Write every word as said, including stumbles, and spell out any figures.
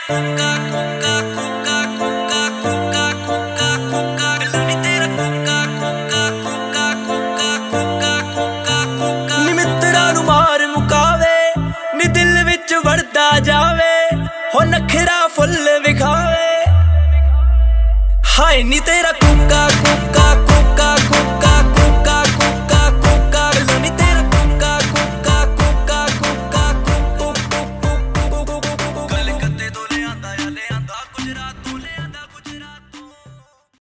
कूका कूका कूका कूका कूका कूका कूका नी तेरा कूका कूका कूका कूका कूका कूका कूका नी मित्तरां नूं मार मुकावे नी दिल विच वड़दा जावे हो नखरा फुल विखावे हाय नी तेरा कूका कूका